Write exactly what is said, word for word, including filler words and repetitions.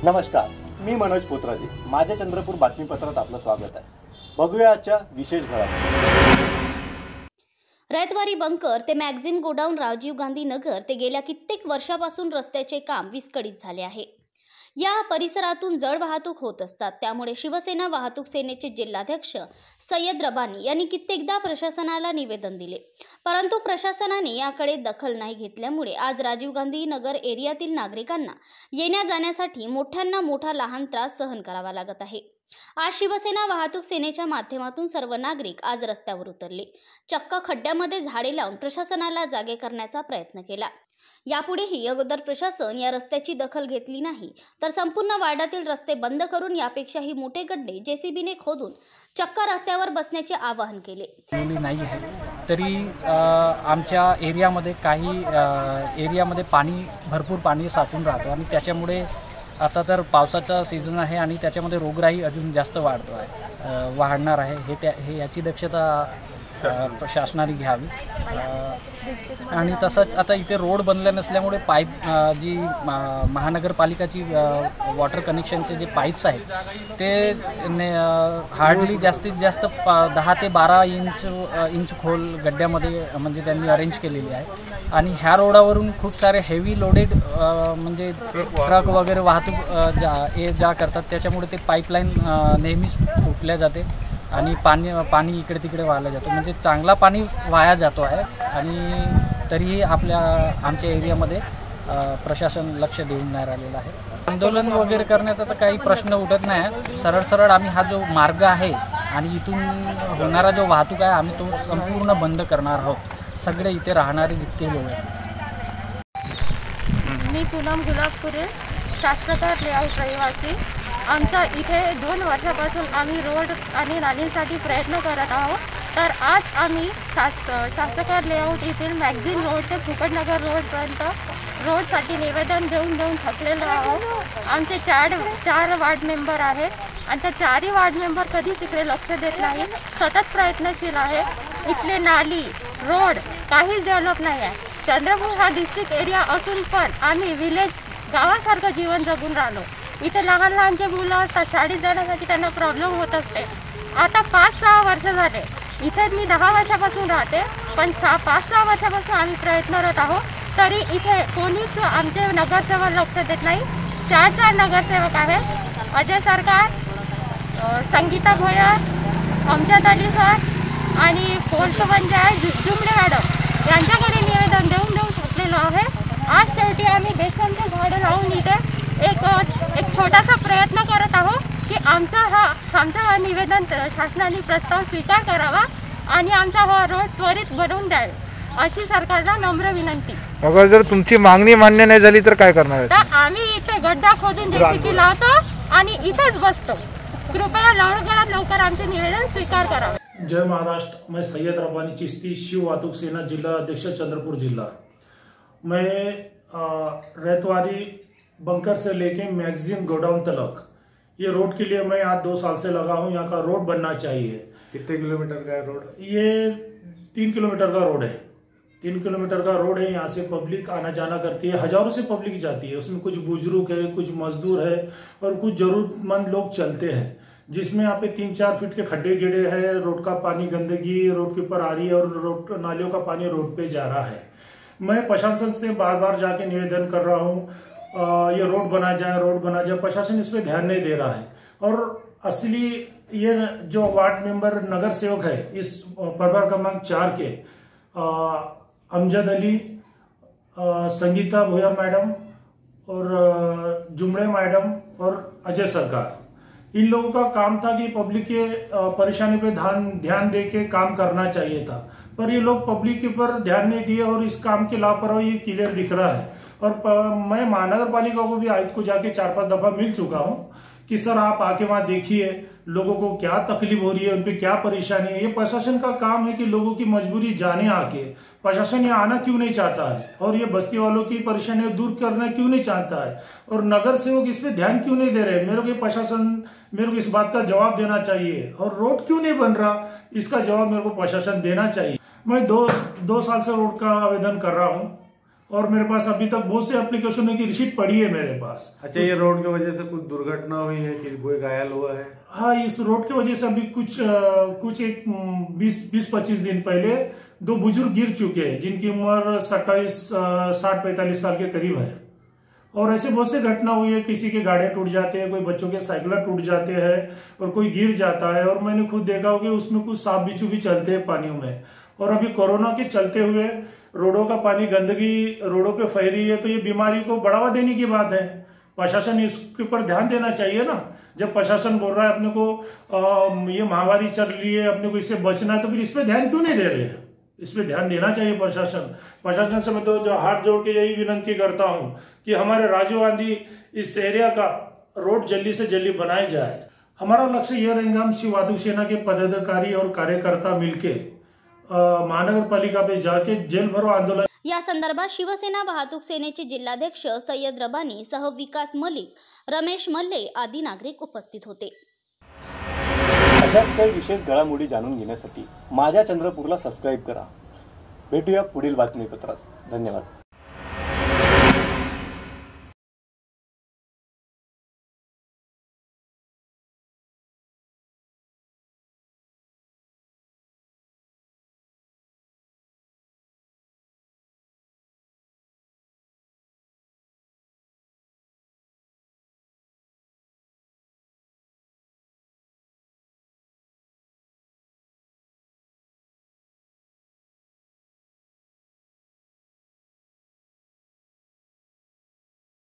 नमस्कार, मी मनोज पोत्राजी. माझ्या चंद्रपूर बातमीपत्रात आपलं स्वागत आहे. बघूया आजच्या विशेष घडामोडी. रयतवारी बंकर ते मॅगझिन गोडाऊन राजीव गांधी नगर ते गेल्या कित्येक वर्षापासून रस्त्याचे काम विस्कळीत झाले आहे. या परिसरातून जड वाहतूक होत असतात. त्यामुळे शिवसेना वाहतूक सेनेचे जिल्हाध्यक्ष सय्यद रबानी यांनी कित्येकदा प्रशासनाला निवेदन दिले, परंतु प्रशासनाने याकडे दखल नाही घेतल्यामुळे आज राजीव गांधी नगर एरियातील नागरिकांना येण्या जाण्यासाठी मोठ्यांना मोठा लहान त्रास सहन करावा लागत आहे. आज शिवसेना वाहतूक सेनेच्या माध्यमातून सर्व नागरिक आज रस्त्यावर उतरले. चक्क खड्ड्यामध्ये झाडे लावून प्रशासनाला जागे करण्याचा प्रयत्न केला. यापुढेही अगोदर प्रशासन या रस्त्याची दखल घेतली नाही तर संपूर्ण वार्डातील रस्ते बंद करून यापेक्षाही मोठे गड्डे जेसीबीने खोदून चक्क रस्त्यावर बसण्याचे आवाहन केले. नाही आहे तरी आमच्या एरियामध्ये काही एरियामध्ये पाणी भरपूर पाणी साचून राहतो आणि त्याच्यामुळे आता तर पावसाचा सीझन आहे आणि त्याच्यामध्ये रोगराई अजून जास्त वाढतो आहे वाढणार आहे. हे त्या हे याची दक्षता शासनाने घ्यावी. आणि तसंच आता इथे रोड बनले नसल्यामुळे पाईप जी महानगरपालिकाची वॉटर कनेक्शनचे जे पाईप्स आहेत ते हार्डली जास्तीत जास्त दहा ते बारा इंच इंच खोल गड्ड्यामध्ये म्हणजे त्यांनी अरेंज केलेली आहे. आणि ह्या रोडावरून खूप सारे हेवी लोडेड म्हणजे ट्रक वगैरे वाहतूक ज्या हे ज्या करतात त्याच्यामुळे ते पाईपलाईन नेहमीच फुटल्या जाते आणि पाणी पाणी इकडे तिकडे वाहलं जातो. म्हणजे चांगला पाणी वाया जातो आहे आणि तरीही आपल्या आमच्या एरियामध्ये प्रशासन लक्ष देऊन नाही राहिलेलं आहे. आंदोलन वगैरे करण्याचा तर काही प्रश्न उठत नाही. सरळ सरळ आम्ही हा जो मार्ग आहे आणि इथून होणारा जो वाहतूक आहे आम्ही तो संपूर्ण बंद करणार आहोत. सगळे इथे राहणारे जितके लोक आहेत. मी पूनम गुलाबपुरे, शास्त्रकार लेआउट रहिवासी. आमचा इथे दोन वर्षापासून आम्ही रोड आणि नालींसाठी प्रयत्न करत आहोत. तर आज आम्ही शास्त्र शास्त्रकार लेआउट येथील मॅगझिन रोड ते फुकटनगर रोडपर्यंत रोडसाठी निवेदन देऊन देऊन थकलेलो आहोत. आमचे चार चार वार्ड मेंबर आहेत आणि त्या चारही वार्ड मेंबर कधीच इकडे लक्ष देत नाही. सतत प्रयत्नशील आहे. इथले नाली रोड काहीच डेव्हलप नाही आहे. चंद्रपूर हा डिस्ट्रिक्ट एरिया असून पण आम्ही विलेज गावासारखं जीवन जगून राहिलो. इथे लहान लहानचे मुलं असतात, शाळेत जाण्यासाठी त्यांना प्रॉब्लेम होत असते. आता पाच सहा वर्ष झाले इथे मी दहा वर्षापासून राहते, पण सहा पाच सहा वर्षापासून आम्ही प्रयत्नरत आहोत. तरी इथे कोणीच आमचे नगरसेवक लक्ष देत नाही. चार चार नगरसेवक आहेत. अजय सरकार, संगीता भोयर, अमजद अली सर आणि पोस्ट पंचायत जुमले मॅडम यांच्याकडे निवेदन देऊन देऊन थकलेलो आहे. आज शेवटी आम्ही बेसनचे झाडं लावून इथे एक एक छोटासा प्रयत्न करत आहोत की आमचा हा आमचा हा निवेदन शासनाने प्रस्ताव स्वीकार करावा आणि आमचा हा रोड त्वरित बनवून द्यावा अशी सरकारला नम्र विनंती. अगर जर तुमची मागणी मान्य नाही झाली तर काय करणार? तर आम्ही इथे गड्डा खोदून जेसीबी लावतो आणि इथेच बसतो. कृपया लवकरात लवकर आमचे निवेदन स्वीकार करावे. जय महाराष्ट्र. मैं सैयद रबानी चिश्ती, शिव वाहतूक सेना जिला अध्यक्ष चंद्रपुर जिला. मैं रैतवारी बंकर से लेके मैगजीन गोडाउन तलक ये रोड के लिए मैं आज दो साल से लगा हूँ. यहाँ का रोड बनना चाहिए. कितने किलोमीटर का है रोड? ये तीन किलोमीटर का रोड है. तीन किलोमीटर का रोड है. यहाँ से पब्लिक आना जाना करती है. हजारों से पब्लिक जाती है. उसमें कुछ बुजुर्ग है, कुछ मजदूर है और कुछ जरूरतमंद लोग चलते हैं. जिसमें यहाँ पे तीन चार फीट के खड्डे गिरे हैं. रोड का पानी गंदगी रोड के ऊपर आ रही है और रोड नालियों का पानी रोड पे जा रहा है. मैं प्रशासन से बार बार जाके निवेदन कर रहा हूँ ये रोड बना जाए, रोड बना जाए. प्रशासन इस पे ध्यान नहीं दे रहा है. और असली ये जो वार्ड मेंबर नगर सेवक है इस प्रभाग क्रमांक चार के अमजद अली, संगीता भोयर मैडम और जुमड़े मैडम और अजय सरकार, इन लोगों का काम था कि पब्लिक के परेशानी पे ध्यान ध्यान दे के काम करना चाहिए था. पर ये लोग पब्लिक के ऊपर ध्यान नहीं दिए और इस काम की लापरवाही क्लियर दिख रहा है. और मैं महानगर पालिका को भी आयुक्त को जाके चार पांच दफा मिल चुका हूँ कि सर आप आके वहां देखिए लोगों को क्या तकलीफ हो रही है, उनपे क्या परेशानी है. ये प्रशासन का काम है कि लोगों की मजबूरी जाने आके. प्रशासन यहाँ आना क्यों नहीं चाहता है और ये बस्ती वालों की परेशानियां दूर करना क्यों नहीं चाहता है और नगर सेवक इस पे ध्यान क्यों नहीं दे रहे. मेरे को प्रशासन मेरे को इस बात का जवाब देना चाहिए. और रोड क्यों नहीं बन रहा इसका जवाब मेरे को प्रशासन देना चाहिए. मैं दो दो साल से रोड का आवेदन कर रहा हूँ और मेरे पास अभी तक बहुत से एप्लीकेशनों की रिसीट पड़ी है मेरे पास। अच्छा, ये रोड की वजह से कुछ दुर्घटना हुई है कि कोई घायल हुआ है? हाँ, इस रोड की वजह से अभी कुछ आ, कुछ एक बीस बीस पच्चीस दिन पहले दो बुजुर्ग गिर चुके हैं जिनकी उम्र सत्ताईस साठ पैंतालीस साल के करीब है। और ऐसे बहुत से घटना हुई है, किसी के गाड़े टूट जाते हैं, कोई बच्चों के साइकिल टूट जाते हैं और कोई गिर जाता है। और मैंने खुद देखा हो कि उसमें कुछ सांप बिच्छू भी चलते हैं पानियों में। और अभी कोरोना के चलते हुए रोडों का पानी, गंदगी रोडों पे फैल रही है, तो ये बीमारी को बढ़ावा देने की बात है। प्रशासन इसके ऊपर ध्यान देना चाहिए ना। जब प्रशासन बोल रहा है अपने को आ, ये महामारी चल रही है, अपने को इससे बचना है, तो फिर इस पे ध्यान क्यों नहीं दे रहे? इस पे ध्यान देना चाहिए प्रशासन। प्रशासन से मैं तो जो हाथ जोड़ के यही विनंती करता हूँ कि हमारे राजीव गांधी इस एरिया का रोड जल्दी से जल्दी बनाया जाए। हमारा लक्ष्य यह रहेगा, हम शिव वाहतूक सेना के पदाधिकारी और कार्यकर्ता मिलके महानगर पालिका पे जाके जेल भरो आंदोलन। या संदर्भात शिवसेना वाहतूक सेनेचे जिल्हाध्यक्ष सय्यद रबानी सह विकास मलिक, रमेश मल्ले आदी नागरिक उपस्थित होते। अशाच काही विशेष घडामोडी जाणून घेण्यासाठी माझ्या चंद्रपूरला सबस्क्राईब करा। भेटूया पुढील बातमीपत्रात। धन्यवाद।